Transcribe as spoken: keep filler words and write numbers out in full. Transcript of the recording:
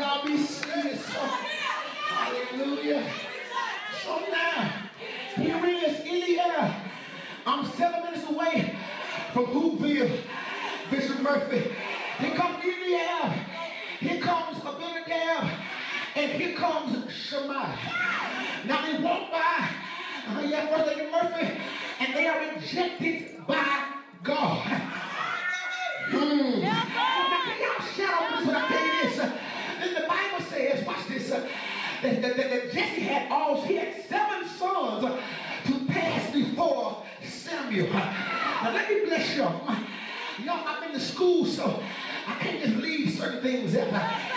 y'all be serious. So, hallelujah. So now, here is Indiana. I'm seven minutes away from Hoopville, Bishop Murphy. Here comes Indiana. Here comes Abinadab. And here comes Shammai. Now they walk by, uh, yeah, First Lady Murphy, and they are rejected by God. Hmm. Now can y'all shout out this when I tell you this? Uh, then the Bible says, watch this, uh, that, that, that Jesse had all, he had seven sons uh, to pass before Samuel. Now let me bless y'all. Y'all, I've been to school, so I can't just leave certain things out.